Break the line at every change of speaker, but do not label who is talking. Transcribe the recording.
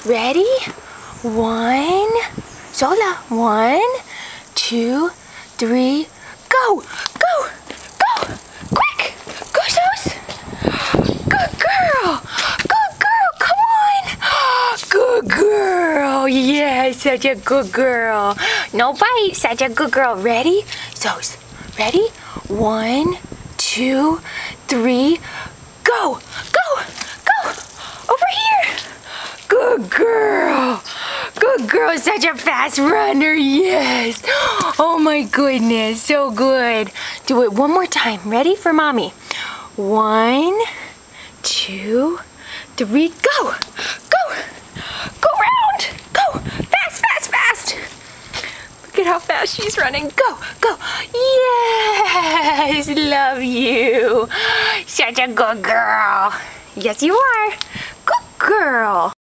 Ready? One. Zola. 1, 2, 3. Go! Go! Go! Quick! Go, Zoes! Good girl! Good girl! Come on! Good girl! Yes, such a good girl. No bite. Such a good girl. Ready? Zoes. Ready? 1, 2, 3. Go! Go! Go! Over here! Good girl! Good girl, such a fast runner, yes! Oh my goodness, so good. Do it one more time. Ready for mommy? 1, 2, 3, go! Go! Go round! Go! Fast, fast, fast! Look at how fast she's running. Go! Go! Yes! Love you! Such a good girl. Yes, you are. Good girl.